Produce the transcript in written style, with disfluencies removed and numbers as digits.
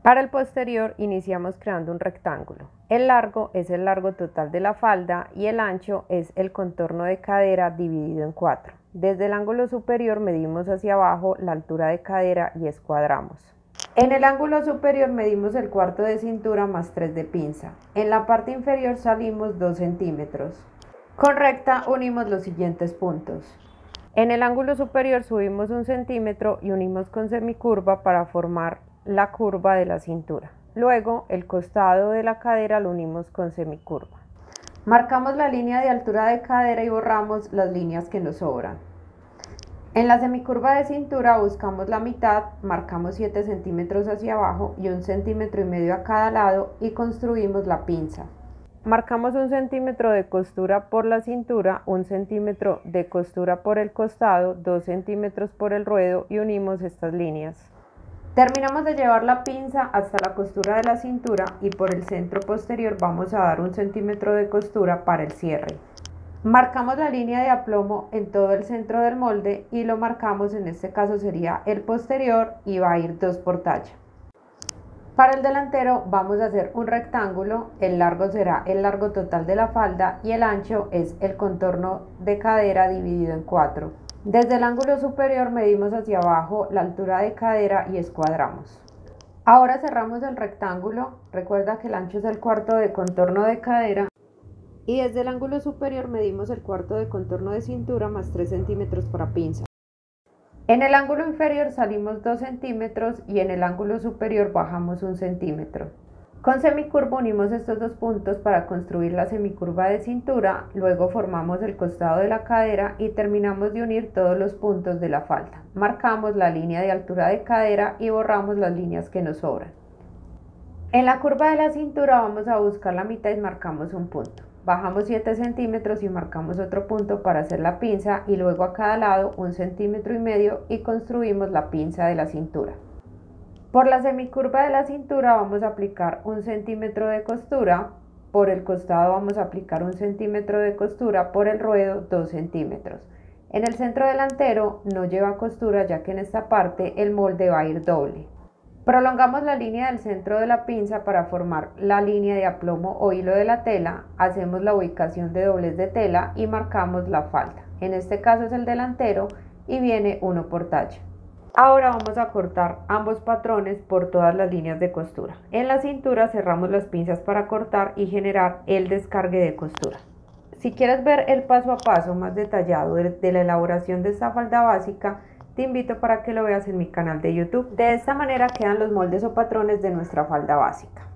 Para el posterior iniciamos creando un rectángulo. El largo es el largo total de la falda y el ancho es el contorno de cadera dividido en 4. Desde el ángulo superior medimos hacia abajo la altura de cadera y escuadramos. En el ángulo superior medimos el cuarto de cintura más 3 de pinza. En la parte inferior salimos 2 centímetros. Con recta unimos los siguientes puntos. En el ángulo superior subimos 1 centímetro y unimos con semicurva para formar la curva de la cintura. Luego el costado de la cadera lo unimos con semicurva. Marcamos la línea de altura de cadera y borramos las líneas que nos sobran. En la semicurva de cintura buscamos la mitad, marcamos 7 centímetros hacia abajo y 1,5 centímetros a cada lado y construimos la pinza. Marcamos 1 centímetro de costura por la cintura, 1 centímetro de costura por el costado, 2 centímetros por el ruedo y unimos estas líneas. Terminamos de llevar la pinza hasta la costura de la cintura y por el centro posterior vamos a dar 1 centímetro de costura para el cierre. Marcamos la línea de aplomo en todo el centro del molde y lo marcamos, en este caso sería el posterior y va a ir 2 por talla. Para el delantero vamos a hacer un rectángulo, el largo será el largo total de la falda y el ancho es el contorno de cadera dividido en 4. Desde el ángulo superior medimos hacia abajo la altura de cadera y escuadramos. Ahora cerramos el rectángulo, recuerda que el ancho es el cuarto de contorno de cadera y desde el ángulo superior medimos el cuarto de contorno de cintura más 3 centímetros para pinza. En el ángulo inferior salimos 2 centímetros y en el ángulo superior bajamos 1 centímetro. Con semicurva unimos estos dos puntos para construir la semicurva de cintura, luego formamos el costado de la cadera y terminamos de unir todos los puntos de la falda. Marcamos la línea de altura de cadera y borramos las líneas que nos sobran. En la curva de la cintura vamos a buscar la mitad y marcamos un punto. Bajamos 7 centímetros y marcamos otro punto para hacer la pinza y luego a cada lado 1,5 centímetros y construimos la pinza de la cintura. Por la semicurva de la cintura vamos a aplicar 1 centímetro de costura, por el costado vamos a aplicar 1 centímetro de costura, por el ruedo 2 centímetros. En el centro delantero no lleva costura ya que en esta parte el molde va a ir doble. Prolongamos la línea del centro de la pinza para formar la línea de aplomo o hilo de la tela, hacemos la ubicación de doblez de tela y marcamos la falda. En este caso es el delantero y viene 1 por talla. Ahora vamos a cortar ambos patrones por todas las líneas de costura. En la cintura cerramos las pinzas para cortar y generar el descargue de costura. Si quieres ver el paso a paso más detallado de la elaboración de esta falda básica, te invito para que lo veas en mi canal de YouTube. De esta manera quedan los moldes o patrones de nuestra falda básica.